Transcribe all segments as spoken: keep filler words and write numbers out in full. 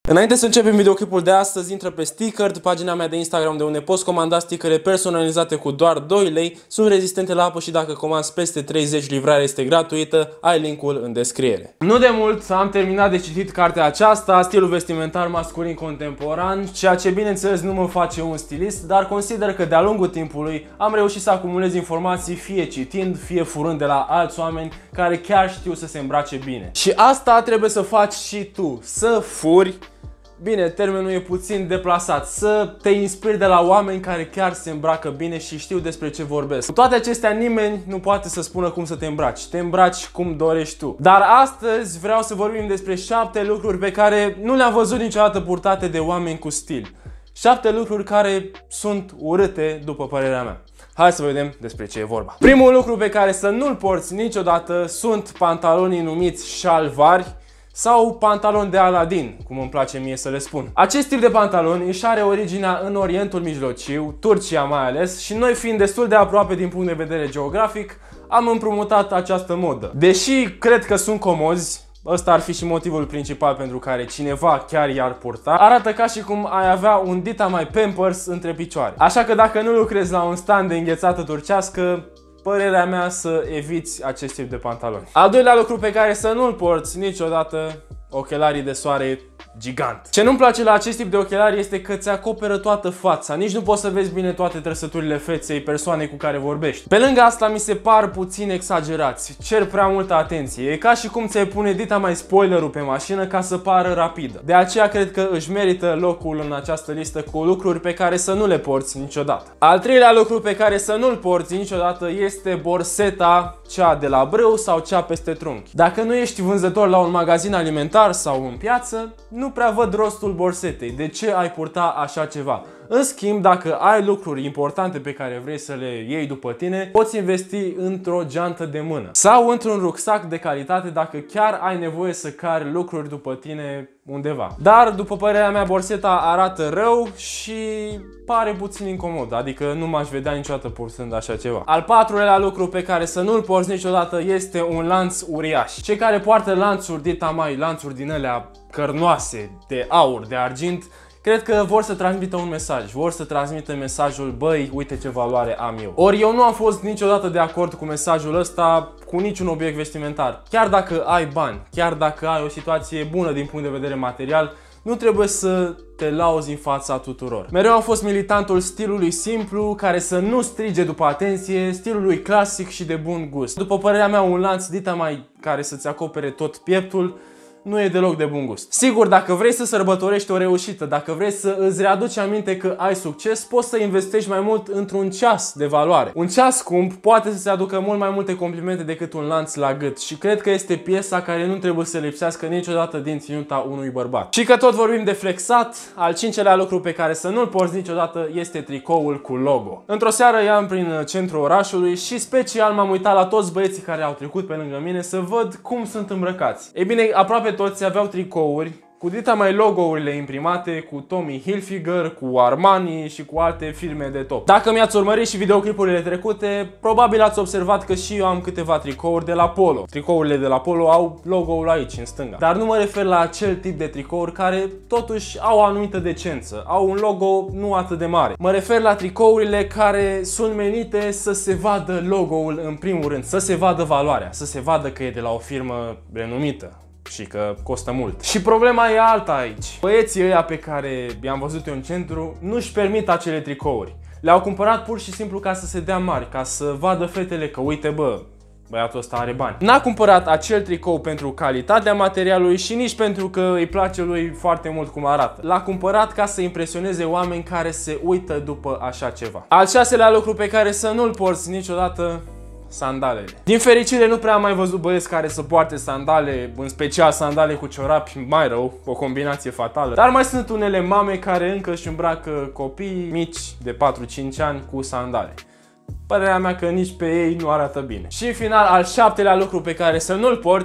Înainte să începem videoclipul de astăzi, intră pe Stickerd, pagina mea de Instagram de unde poți comanda stickere personalizate cu doar doi lei. Sunt rezistente la apă și dacă comanzi peste treizeci, livrarea este gratuită. Ai linkul în descriere. Nu de mult am terminat de citit cartea aceasta, Stilul vestimentar masculin contemporan, ceea ce bineînțeles nu mă face un stilist, dar consider că de-a lungul timpului am reușit să acumulez informații fie citind, fie furând de la alți oameni care chiar știu să se îmbrace bine. Și asta trebuie să faci și tu, să furi. Bine, termenul e puțin deplasat, să te inspiri de la oameni care chiar se îmbracă bine și știu despre ce vorbesc. Cu toate acestea, nimeni nu poate să spună cum să te îmbraci. Te îmbraci cum dorești tu. Dar astăzi vreau să vorbim despre șapte lucruri pe care nu le-am văzut niciodată purtate de oameni cu stil. Șapte lucruri care sunt urâte, după părerea mea. Hai să vedem despre ce e vorba. Primul lucru pe care să nu-l porți niciodată sunt pantalonii numiți șalvari sau pantaloni de Aladin, cum îmi place mie să le spun. Acest tip de pantaloni își are originea în Orientul Mijlociu, Turcia mai ales, și noi fiind destul de aproape din punct de vedere geografic, am împrumutat această modă. Deși cred că sunt comozi, ăsta ar fi și motivul principal pentru care cineva chiar i-ar purta, arată ca și cum ai avea un dita mai Pampers între picioare. Așa că dacă nu lucrezi la un stand de înghețată turcească, părerea mea să eviți acest tip de pantaloni. Al doilea lucru pe care să nu-l porți niciodată, ochelarii de soare gigant. Ce nu-mi place la acest tip de ochelari este că ți acoperă toată fața. Nici nu poți să vezi bine toate trăsăturile feței persoanei cu care vorbești. Pe lângă asta mi se par puțin exagerați. Cer prea multă atenție. E ca și cum ți-ai pune dita mai spoilerul pe mașină ca să pară rapidă. De aceea cred că își merită locul în această listă cu lucruri pe care să nu le porți niciodată. Al treilea lucru pe care să nu-l porți niciodată este borseta, cea de la brâu sau cea peste trunchi. Dacă nu ești vânzător la un magazin alimentar sau în piață, nu prea văd rostul borsetei. De ce ai purta așa ceva? În schimb, dacă ai lucruri importante pe care vrei să le iei după tine, poți investi într-o geantă de mână sau într-un rucsac de calitate dacă chiar ai nevoie să cari lucruri după tine undeva. Dar, după părerea mea, borseta arată rău și pare puțin incomod, adică nu m-aș vedea niciodată purtând așa ceva. Al patrulea lucru pe care să nu-l porți niciodată este un lanț uriaș. Cei care poartă lanțuri dita mai, lanțuri din alea cărnoase, de aur, de argint, cred că vor să transmită un mesaj, vor să transmită mesajul: băi, uite ce valoare am eu. Ori eu nu am fost niciodată de acord cu mesajul ăsta cu niciun obiect vestimentar. Chiar dacă ai bani, chiar dacă ai o situație bună din punct de vedere material, nu trebuie să te lauzi în fața tuturor. Mereu am fost militantul stilului simplu, care să nu strige după atenție, stilului clasic și de bun gust. După părerea mea, un lanț dita mai care să-ți acopere tot pieptul nu e deloc de bun gust. Sigur, dacă vrei să sărbătorești o reușită, dacă vrei să îți readuci aminte că ai succes, poți să investești mai mult într-un ceas de valoare. Un ceas scump poate să-ți aducă mult mai multe complimente decât un lanț la gât și cred că este piesa care nu trebuie să lipsească niciodată din ținuta unui bărbat. Și că tot vorbim de flexat, al cincelea lucru pe care să nu-l porți niciodată este tricoul cu logo. Într-o seară i-am prin centrul orașului și special m-am uitat la toți băieții care au trecut pe lângă mine să văd cum sunt îmbrăcați. Ei bine, aproape toți aveau tricouri cu dita mai logo-urile imprimate, cu Tommy Hilfiger, cu Armani și cu alte firme de top. Dacă mi-ați urmărit și videoclipurile trecute, probabil ați observat că și eu am câteva tricouri de la Polo. Tricourile de la Polo au logo-ul aici, în stânga. Dar nu mă refer la acel tip de tricouri care totuși au o anumită decență, au un logo nu atât de mare. Mă refer la tricourile care sunt menite să se vadă logo-ul în primul rând, să se vadă valoarea, să se vadă că e de la o firmă renumită și că costă mult. Și problema e alta aici. Băieții ăia pe care i-am văzut eu în centru nu-și permit acele tricouri. Le-au cumpărat pur și simplu ca să se dea mari, ca să vadă fetele că uite bă, băiatul ăsta are bani. N-a cumpărat acel tricou pentru calitatea materialului și nici pentru că îi place lui foarte mult cum arată. L-a cumpărat ca să impresioneze oameni care se uită după așa ceva. Al șaselea lucru pe care să nu-l porți niciodată: sandalele. Din fericire nu prea am mai văzut băieți care să poarte sandale, în special sandale cu ciorapi, mai rău, o combinație fatală. Dar mai sunt unele mame care încă își îmbracă copii mici de patru-cinci ani cu sandale. Părerea mea că nici pe ei nu arată bine. Și în final, al șaptelea lucru pe care să nu-l porți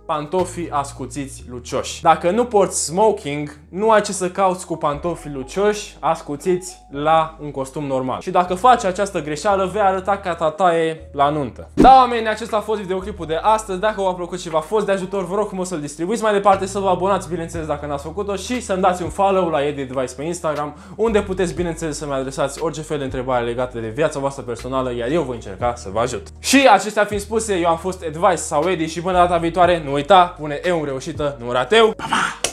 pantofii ascuțiți lucioși. Dacă nu porți smoking, nu ai ce să cauți cu pantofii lucioși ascuțiți la un costum normal. Și dacă faci această greșeală, vei arăta ca tataie la nuntă. Da, oameni, acesta a fost videoclipul de astăzi. Dacă v-a plăcut și v-a fost de ajutor, vă rog frumos să-l distribuiți mai departe, să vă abonați, bineînțeles, dacă n-ați făcut-o, și să-mi dați un follow la Edi Advice pe Instagram, unde puteți, bineînțeles, să-mi adresați orice fel de întrebare legate de viața voastră personală, iar eu voi încerca să vă ajut. Și acestea fiind spuse, eu am fost Advice sau Edi și până data viitoare, nu uita, pune eu în reușită, nu rateu. Pa, pa!